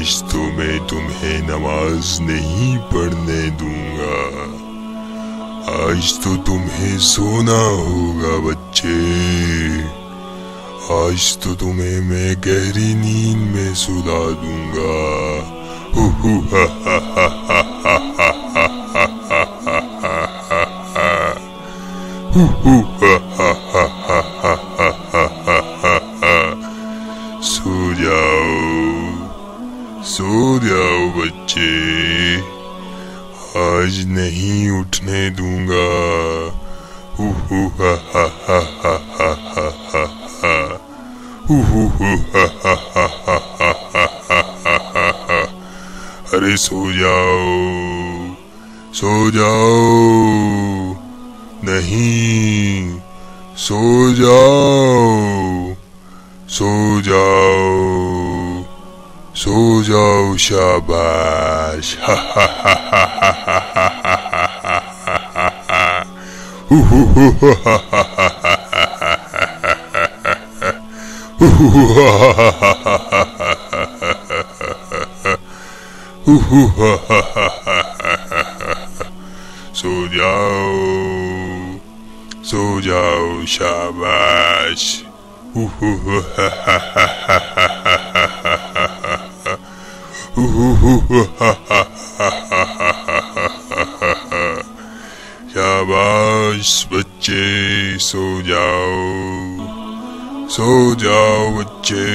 आज तो मैं तुम्हें नमाज नहीं पढ़ने दूंगा। आज तो तुम्हें सोना होगा बच्चे। आज तो तुम्हें मैं गहरी नींद में सुला दूंगा। हु हु हा हा हा हा हा हा हा हा हा हा हा हु हु हा हा हा हा हा हा हा हा हा। सो जाओ बच्चे, आज नहीं उठने दूंगा। हु हु हा हा हा हा हा हा हा हा हु हु हा हा हा हा हा हा हा हा हा। अरे सो जाओ, नहीं, सो जाओ, शाबाश। हा हा हा हा हा हा हा हा हा हा हा हु हु हा हा हा हा हा हा हा हु हु हा हा हा हा हा हा हु हु हा हा हा हा हा। सो जाओ, शाबाश। हु हु हा हा हा हा हा हा हा हा हु हु हा हा हा हा हा हा हा। शाबाश बच्चे, सो जाओ बच्चे।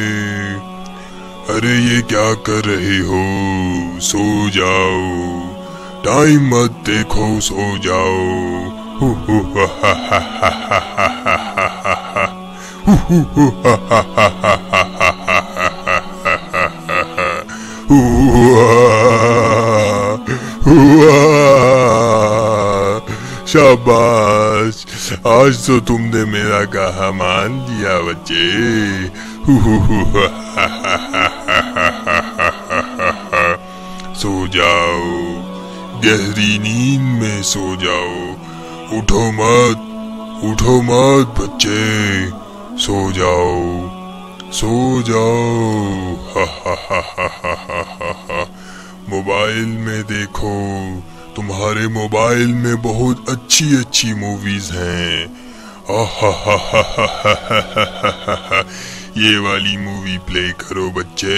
अरे ये क्या कर रहे हो? सो जाओ, टाइम मत देखो, सो जाओ। हु हु हा हा हा हा हा हा हा हा हु हु हा हा हा हा हा हा हा हा हा हुआ। शाबाश, आज तो तुमने मेरा कहा मान दिया बच्चे। सो जाओ, गहरी नींद में सो जाओ। उठो मत बच्चे, सो जाओ। हा हा हा हा हा हा हा। मोबाइल में देखो, तुम्हारे मोबाइल में बहुत अच्छी मूवीज हैं। ये वाली मूवी प्ले करो बच्चे।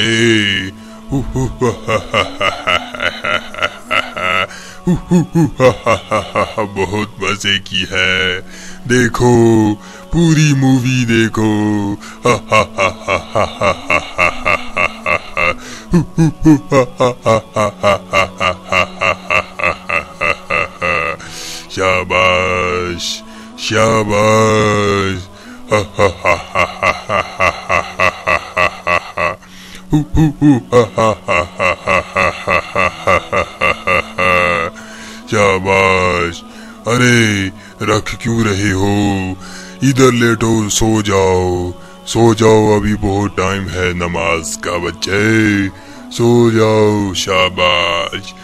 बहुत मजे की है, देखो, पूरी मूवी देखो। शाबाश, शाबाश। शाबाश। अरे रख क्यों रहे हो? इधर लेटो, सो जाओ, अभी बहुत टाइम है नमाज का बच्चे। सो जाओ, शाबाश।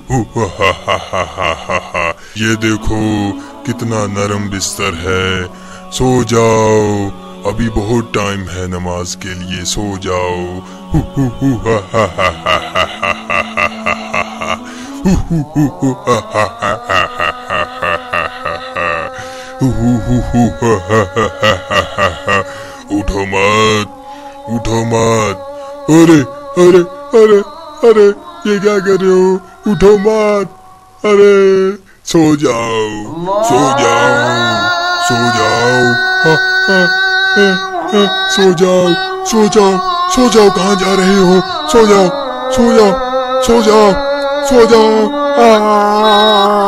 ये देखो कितना नरम बिस्तर है। सो जाओ, अभी बहुत टाइम है नमाज के लिए, सो जाओ। उठो मत। अरे अरे अरे अरे, ये क्या कर रहे हो? उठो मत। अरे सो जाओ। हा, सो जाओ, कहाँ जा रहे हो? सो जाओ।